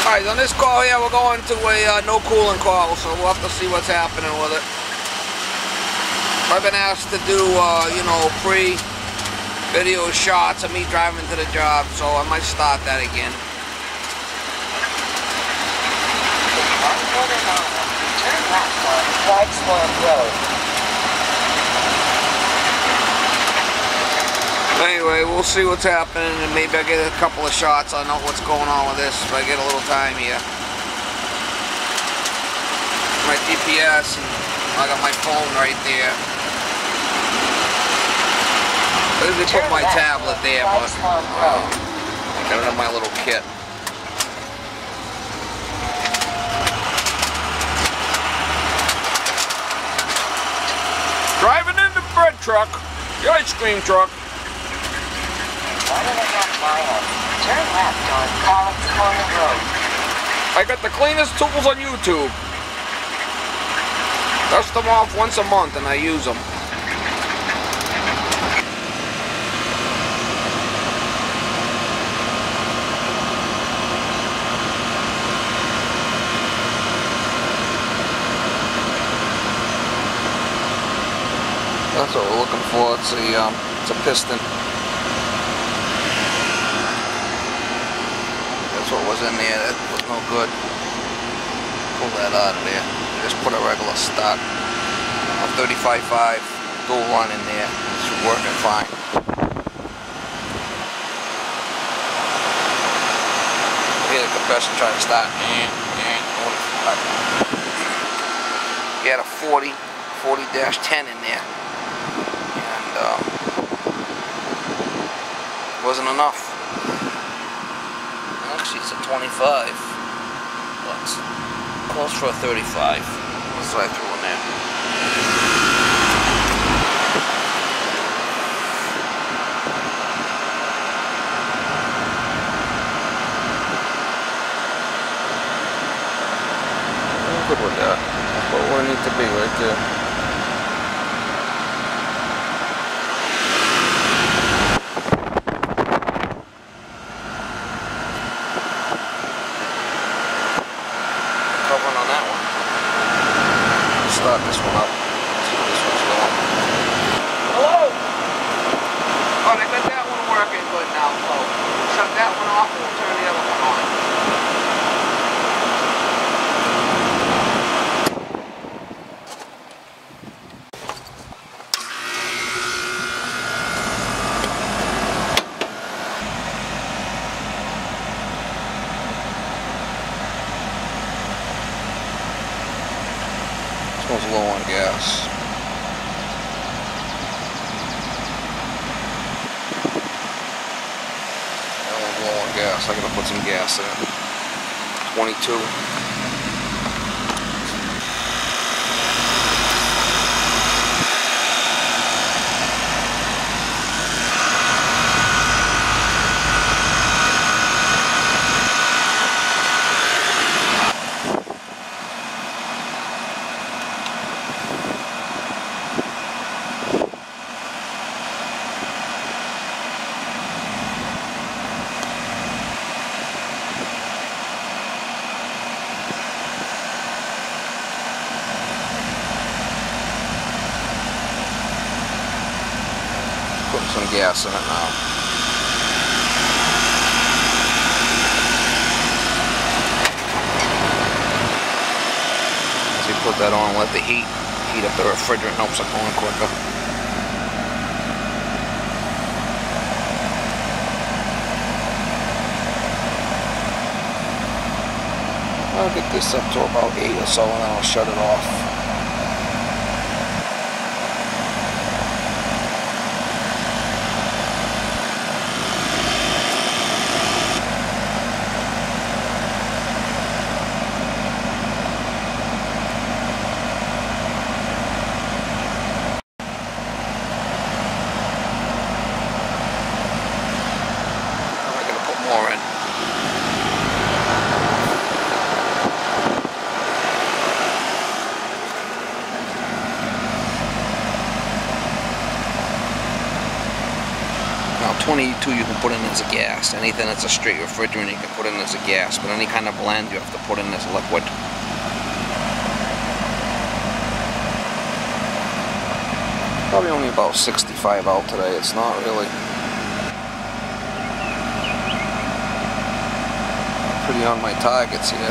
Alright, on this car here, we're going to a no cooling call, so we'll have to see what's happening with it. I've been asked to do, you know, pre-video shots of me driving to the job, so I might start that again. Turn left on White Swan Road. Anyway, we'll see what's happening, and maybe I'll get a couple of shots. I know what's going on with this if I get a little time here. My GPS, and I got my phone right there. I usually put my tablet there, but I got it in my little kit. Driving in the bread truck, the ice cream truck. 1.5 miles. Turn left on Collins Corner Road. I got the cleanest tools on YouTube. Dust them off once a month and I use them. That's what we're looking for. It's a piston. That's what was in there. That was no good. Pull that out of there. Just put a regular stock. A 35.5 dual run in there. It's working fine. Here the compressor trying to start. He had a 40-10 in there. And wasn't enough. Actually, it's a 25, but close for a 35. That's what I threw in there. I'm good with that. That's what we need to be right there. On that one. Start this one up. See where this one's going. Hello? Oh, I got that one working good now, so shut that one off and we'll turn the other one on. This one's low on gas. That one's low on gas. I gotta put some gas in. 22. Putting some gas in it now. As you put that on, let the heat up the refrigerant, helps it going quicker. I'll get this up to about 8 or so and then I'll shut it off. More in. too, you can put in as a gas. Anything that's a straight refrigerant, you can put in as a gas. But any kind of blend, you have to put in as liquid. Probably only about 65 out today. It's not really pretty on my targets here.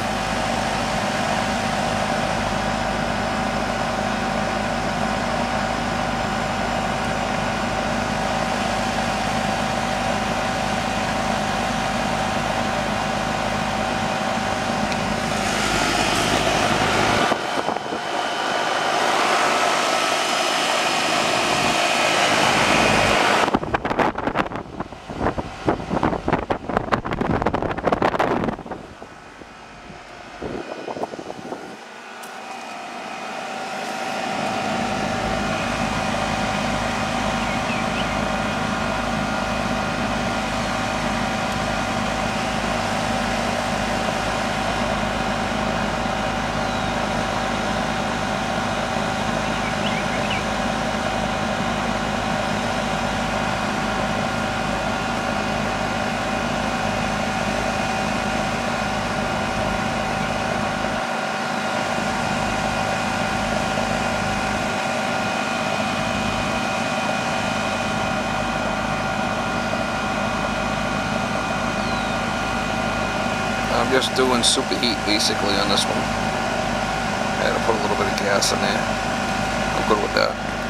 I'm just doing superheat basically on this one. I had to put a little bit of gas in there. I'm good with that.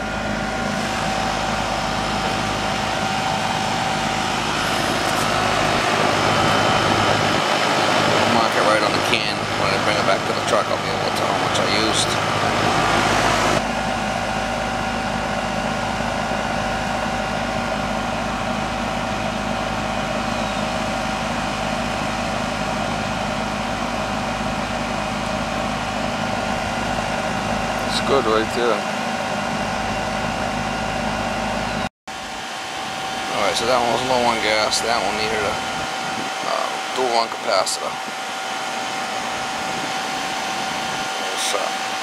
I'll mark it right on the can. When I bring it back to the truck, I'll be able to tell how much I used. Good right there. Alright, so that one was low on gas. That one needed a dual on capacitor. All set.